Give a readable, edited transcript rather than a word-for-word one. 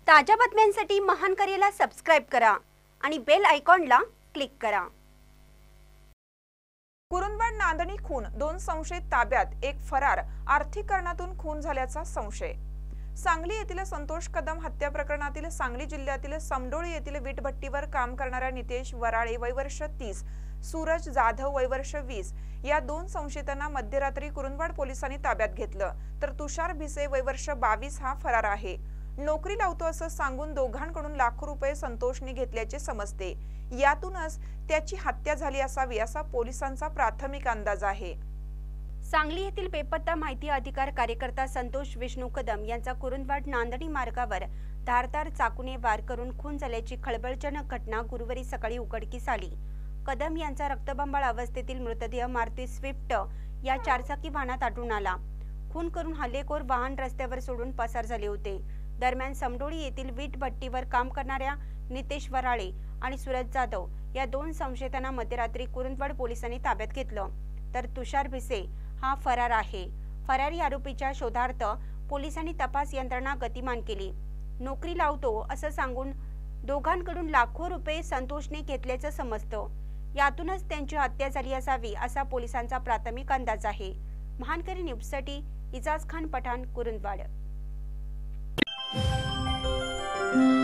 ताज्या बातम्यांसाठी महान करेला सबस्क्राइब करा आणि बेल आयकॉनला क्लिक करा। कुरुंदवाड नांदणी खून, 2 संशयित ताब्यात, एक फरार, आर्थिक कारणातून खून झाल्याचा संशय। सांगली येथील संतोष कदम हत्या प्रकरणातील सांगली जिल्ह्यातील समडोळी येथील वीटभट्टीवर काम करणाऱ्या नितेश वराळे वय वर्ष 30, सूरज जाधव वय वर्ष 20 या 2 संशयितांना मध्यरात्री कुरुंदवाड पोलिसांनी ताब्यात घेतलं, तर तुषार भिसे वय वर्ष 22 हा फरार आहे। नोकरी लावतो असं सांगून दोघांकडून लाखो रुपये संतोषने घेतल्याचे समजते। यातूनच त्याची हत्या झाली असावी असा पोलिसांचा प्राथमिक अंदाज आहे। सांगली येथील बेपत्ता माहिती अधिकार कार्यकर्ता संतोष विष्णू कदम यांचा कुरुंदवाड नांदणी मार्गावर धारदार चाकूने वार करून खून झाल्याची खळबळजनक घटना गुरुवारी सकाळी उघडकीस आली। कदम यांचा रक्तबंबाळ अवस्थेतील मृतदेह मारुती स्विफ्ट या 4 चाकी वाहनात आढळून आला। खून करून हल्लेखोर वाहन रस्त्यावर सोडून पसार झाले होते। दरम्यान समडोळी येथील वीट भट्टीवर काम करणाऱ्या नितेश वराळे आणि सूरज जाधव या 2 संशयितांना मध्यरात्री कुरुंदवाड पोलिसांनी ताब्यात घेतलं, तर तुषार भिसे हा फरार आहे। फरारी आरोपीच्या शोधार्थ पोलिसांनी तपास यंत्रणा गतिमान केली। नोकरी लावतो असं सांगून दोघांकडून लाखो रुपये संतोषने घेतल्याचं समजतं। यातूनच त्यांची हत्या झाली असावी असा पोलिसांचा प्राथमिक अंदाज आहे। महानकरी न्यूजसाठी इजाज खान पठाण, कुरुंदवाड।